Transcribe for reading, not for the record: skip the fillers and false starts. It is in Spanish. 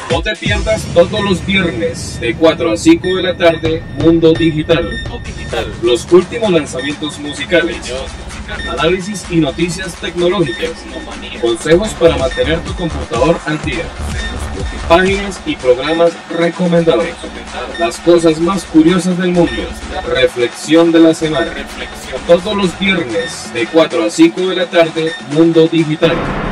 No te pierdas todos los viernes de 4 a 5 de la tarde Mundo Digital. Los últimos lanzamientos musicales, análisis y noticias tecnológicas, consejos para mantener tu computador al día, páginas y programas recomendados, las cosas más curiosas del mundo, reflexión de la semana. Todos los viernes de 4 a 5 de la tarde Mundo Digital.